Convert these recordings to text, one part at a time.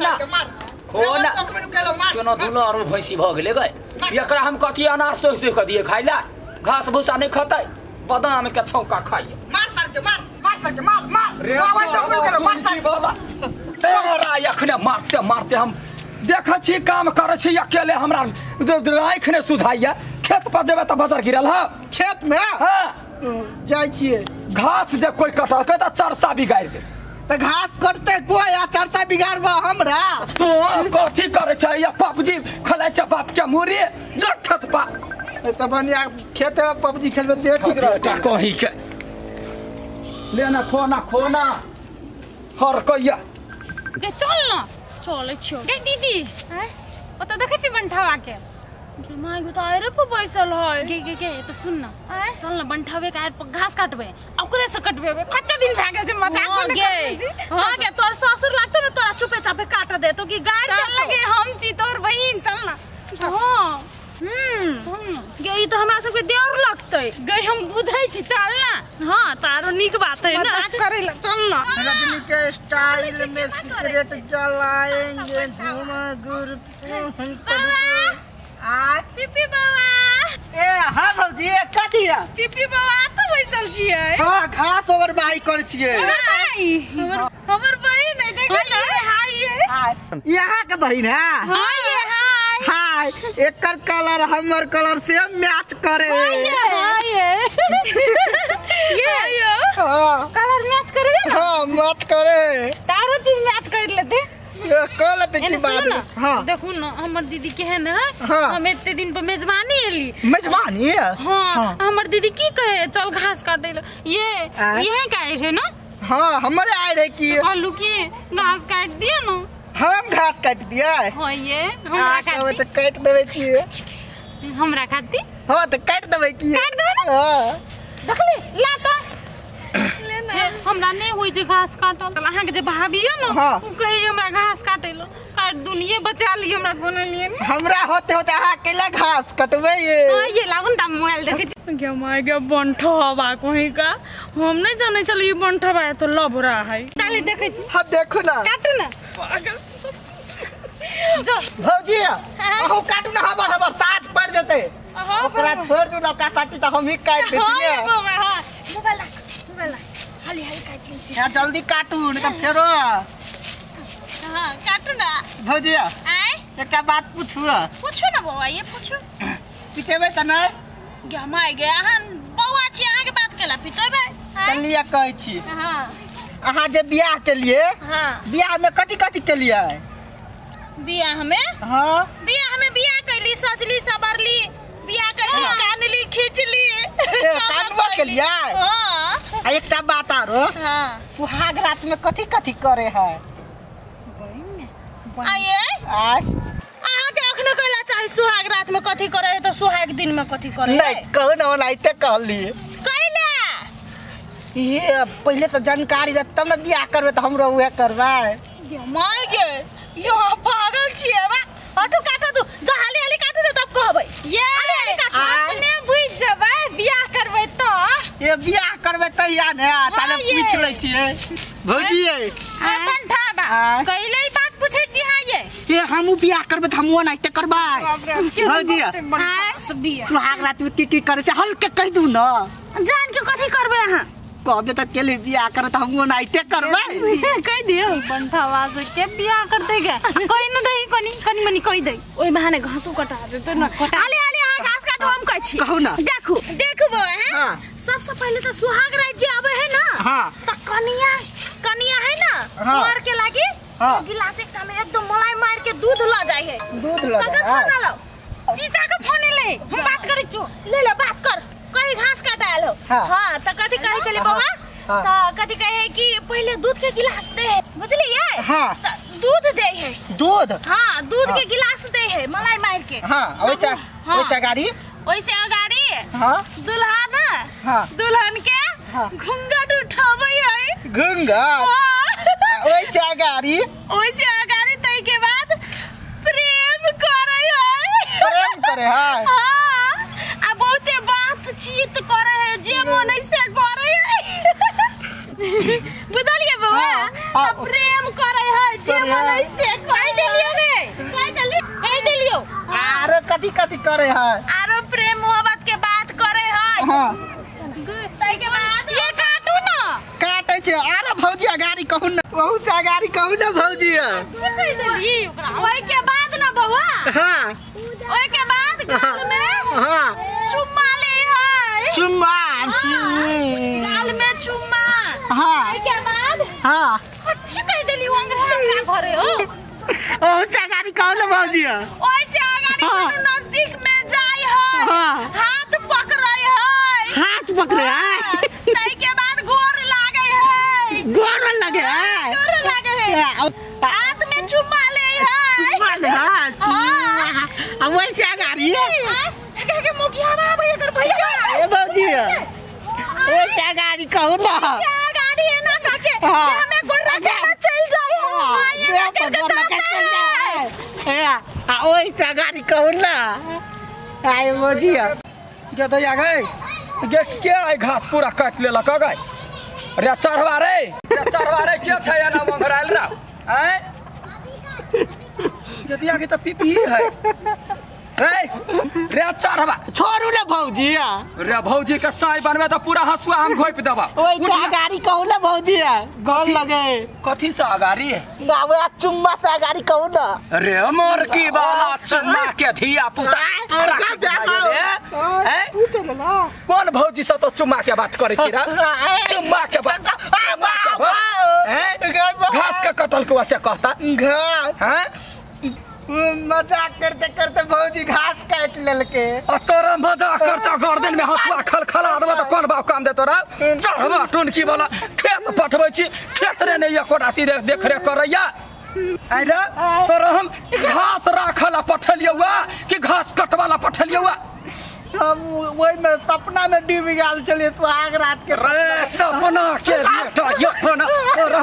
खोना खोना चुनो दुलो और भैंसी भ गेले गए एकरा हम कथी अनार सोइ सोइ क दिए खाइला घास भूसा नहीं खतै बादाम के छौका खाइए मार सर के मार रे बोला तोरा एखने मारते मारते हम देखै छी काम करै छी अकेले हमरा आँखि ने सुझाइए खेत पर जेबे त बजार गिरल ह खेत में हां जाय छिए घास जे कोई कटल के त चरसा बिगाड़ दे त घास कटते कोई आ चरसा बिगाड़बा हमरा तो कथी करे छै या पबजी खेलै छै बाप के मुरी जो खेत पा त बनिया खेत में पबजी खेलबे ते ठीक रहता कहि के लेना खोना खोना हर कहिया के चल ना चले छियो गे दीदी हैं ओता देखे छी बंठावा के माय गो त आरे पे बैसल है गे तो सुन ना चल ना बंठावे के आर पर घास काटबे ओकरे से कटबे कते दिन भ गेल छै मजाक में करते जी हां के तोर ससुर लागतो ना तोरा चुपे चापे काट दे तो की गाड़ लगे हम छी तोर बहिन चल ना हां चल ना गे ई तो हमरा सब के देर लगतै गे हम बुझै छी चल ना हां तारो नीक बात है ना मजाक करे ला चल ना रजनी के स्टाइल में सिगरेट जलाएंगे धूम गुर आ पिपी बाबा ए हां भौजी कथी है पिपी बाबा तो बैसल छिए हां घास ओगर बाई कर छिए भाई हमर बहिन है देखो ना हाय ये यहां के बहिन है हाय ये हाय हाय एकर कलर हमर कलर से मैच करे हाय ये हां कलर मैच करेगा ना हां मैच करे तारो चीज मैच कर लेते ये कल की बात हां देखो ना हमर दीदी के है ना हम इतने दिन पे मेजबानी एली मेजबानी है हां हमर दीदी की कहे चल घास काटे ये काहे है ना हां हमरे आए रहे की आलू की घास काट दिया ना हम घास काट दिया हां ये हमरा काट तो काट देबे की हमरा खाती हां तो काट देबे की काट देबे ना हां देखली ला तो लेना हमरा नहीं होई जे घास काटल अहाँ के जे भाभी है ना उ कहे हमरा घास काटेलो काट दुनिये बचा ली हमरा कोने लिए हमरा होते होते अहाँ अकेला घास कटबे ये लागन त मोबाइल देखे छी के माय के बंठवा कहीं का हम नहीं जाने चल ये बंठवा तो लबरा है ताले देखे छी हां देखो ना काटू ना पागल जो भौजी हो काटू ना हमर साथ पड़ देते ओकरा छोड़ दू लौका साटी त हम ही काट दे छी ने मोबाइल हाली काट ली छी जल्दी काटू नहीं त फेरो हां काटू ना भौजी आय एक बात पूछू ना बौआ ये पूछू पिटेबे त नहीं गे माय गे अहाँ बौआ छी अहाँ के बात केला पिटेबे चलिए कहै छी हां अहाँ जे बियाह के लिए हां बियाह में कथि कथि के लिए बियाह में हां बियाह कैली सजली सवरली बियाह कैली कानली खींचली कानवा के लिए हां एकटा बात आरो हां सुहाग रात में कथि कथि करे है आये आय अहाँ के अखने कहला चाहे सुहाग रात में कथि करे है तो सुहाग दिन में कथि करे है नहीं कहू ना ओनाइते कहली कैला ये पहले तो जानकारी रह तब ना बियाह करबे तो हमरो उहे करबै माय गे यहाँ पागल छिए बा हटू काटो तू जो हाली काटू ना तब कहबै ये हाली काटू अपने बुझ जबै बियाह करबै तो ये बियाह करबे त या ने ताले पूछ लै छिए भौजी बंठाबा कैले बात पूछै छी हां ये हमहु बियाह करबे त हमहु ओनाइते करबै भौजी सुहाग रात में की करे छै हल्के कह दू ना जान के कथि करबै अहाँ कहबे त केले बियाह करे त हमहु ओनाइते करबै कह दियो बंठावा से के बियाह करते गे कोई न दई कनी मनी कह दई ओइ बहाने घासो कटा जेते न हाली अहाँ घास काटो हम कहै छी कहू ना देखबो हैं सबसे पहले तो सुहाग रात जे आवे है ना हां त कनिया है ना मार के लागी गिलास एक में एकदम मलाई मार के दूध ला जाय है दूध ला जाय चीचा के फोन ले हम बात करै छु ले बात कर कहीं घास काटाल हो हां त कथि कहे चले बाबा त कथि कहे कि पहले दूध के गिलास दे बुझलिए हां दूध दे है दूध हां दूध के गिलास दे है मलाई मार के हां वैसा गाड़ी ओइसे अगाड़ी हां दुल्हा ना हां दुल्हन के घूंघट उठाबै है घूंघट ओइसे अगाड़ी तै के बाद प्रेम करे है हां आ बहुते बातचीत करे है जे मन से करे है बुझलिए बउआ प्रेम करे है जे मन से कह देलियो गे कह देलियो आरो कथी कथी करे है आरो प्रेम मोहब्बत के बात करे है हां तई के बाद ये काटू ना काटे छे आरो भौजी अगाड़ी कहू ना बहुत अगाड़ी कहू ना भौजी कह देली ओकरा ओइ के बाद ना बउआ हां ओइ के बाद गाल में हां चुम्मा ले है चुम्मा गाल में चुम्मा हां ओइ के बाद हां अच्छी कह देली अंग्रेजी का घरे हो बहुत अगाड़ी कहू ना भौजी ओइ से अगाड़ी नजदीक में जाय है हां हाथ पकड़े है हाथ पकड़े है तई के बाद गोर लागे है गोर लगे है गोर लागे है हाथ में चुम्मा ले है माने हां अब वैसे अगाड़ी के मुखिया ना भैया कर भैया ए भौजी वैसे अगाड़ी कहू ना गाड़ी है ना काके हमें गोर लगे ना चल जाए हां के जाते आ ओइ त गाड़ी कहू ना आय भौजी गे दैया गए गे के आई घास पूरा काट लेलक गए रे चढ़वा रे के छै ना मंगराइल रा हैं गे दैया के त पीपी है रे चढ़वा छोड़ू ना भौजी रे भौजी के साई बनबे त पूरा हसुआ हम घोप देबा ओइ त गाड़ी कहू ना भौजी गोर लगे कथी से अगाड़ी गावे चुम्मा से गाड़ी कहू ना रे मोर की बाला चुम्मा के धिया पुता तोरा हैं पूछ ना कौन भौजी से तो चुम्मा के बात करे छी रे चुम्मा के बात हैं घास के कटल के वैसे कहता घास हैं मजाक करते करते भौजी घास काट लेलके और तोरा मजाक करता गर्दन में हसुआ खलखला देबा त कोन बाप काम दे तोरा चढ़बा टुनकी वाला खेत पटबै छी खेत रे नहीं एको राती रे देख रे करैया आई रे तोरा हम घास राखला पठलियौ कि घास कटवाला पठलियौ हम वही में सपना में डूब गेल चलिए सुहाग रात के रे सपना के बेटा ये अपना और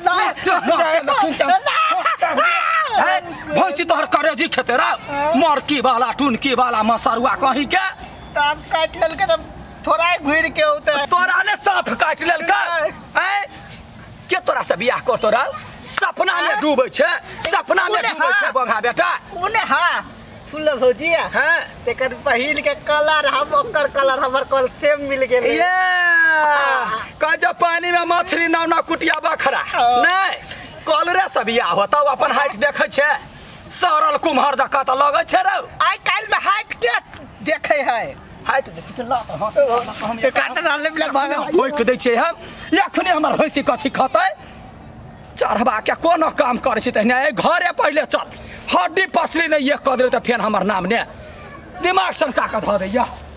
हम भैंसी तोहर करेजी खेते रे मरकी वाला टुनकी वाला मसरुआ कहीं के तब काट लेलके तब थोड़ा घुर के होते तोरा ने साफ काट लेलका हैं के तोरा से बियाह कर तोरा सपना में डूबै छै सपना में डूबै छै बंगा बेटा उने हां फुल भौजी हैं तेकर पहिल के कलर हम ओकर कलर हमर कल सेम मिल गेल ये का जब पानी में मछली नावना कुटिया बखरा नहीं कलरे से बियाह होता अपन हाइट देखे छै सरल कुम्हर जका त लगे छै रे आई काल में हाइट के देखे है हाइट देखे छै ला हम काट रहले बिला भाग होय के दै छै हम एखने हमर भैंसी कथी खतै चढ़बा के कोनो काम करे छै तने घरे पहले चल हड्डी पसली नहीं ये कदरे त फेन हमर नाम ने दिमाग संका के ध दैया